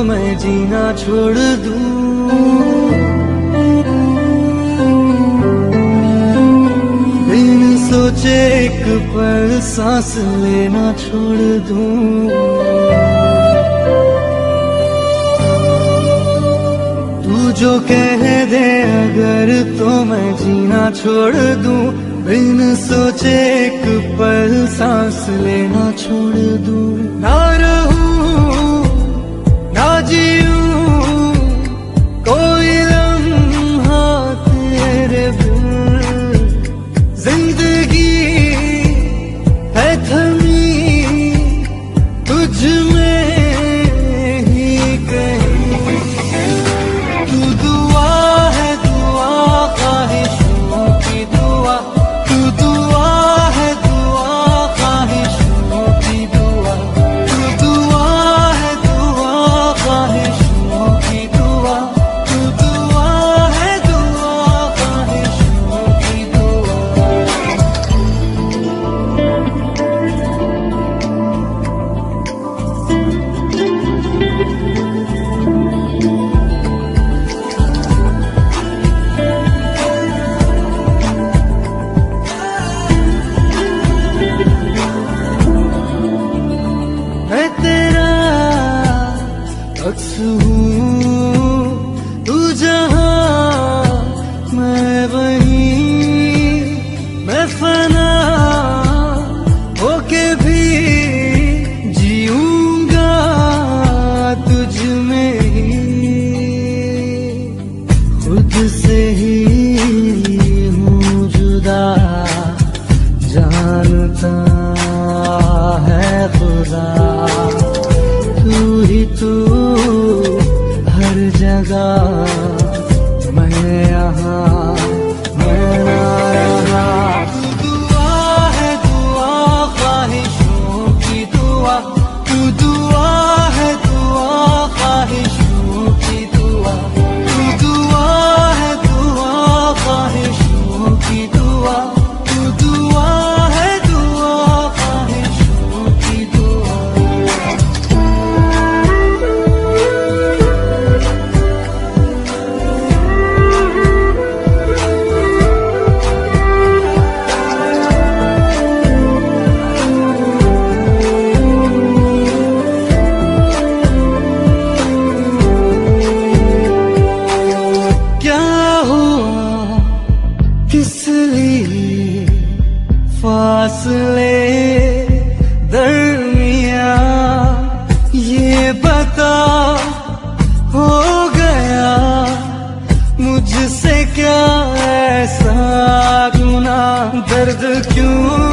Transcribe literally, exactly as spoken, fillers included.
मैं जीना छोड़ दूं, बिन सोचे एक पल सांस लेना छोड़ दूं। तू जो कह दे अगर तो मैं जीना छोड़ दूं, बिन सोचे एक पल सांस लेना छोड़ दूं। ना रहूं ना जीऊं कोई लम्हा तेरे बिन, जिंदगी है थमी तुझ में ही कहीं। तू दुआ है दुआ ख्वाहिशों की दुआ, तू दुआ है दुआ ख्वाहिशों की दुआ, तू दुआ है दुआ ख्वाहिशों की दुआ, तू दुआ है दुआ ख्वाहिशों की दुआ। मैं तेरा अक्स हूँ, तू जहाँ मैं वहीं, मैं फना होके भी जीऊंगा तुझ में ही। खुद से ही हूँ जुदा, जानता है खुदा, तू ही तू हर जगह, मैं यहाँ मैं ना रहा। तू दुआ है दुआ ख्वाहिशों की दुआ, तू दुआ है दुआ ख्वाहिशों की दुआ, तू दुआ है दुआ ख्वाहिशों की दुआ, तू दुआ है दुआ ख्वाहिशों की दुआ। क्या हुआ किस लिए फासले दरमिया, ये बता हो गया मुझसे क्या ऐसा गुनाह, दर्द क्यों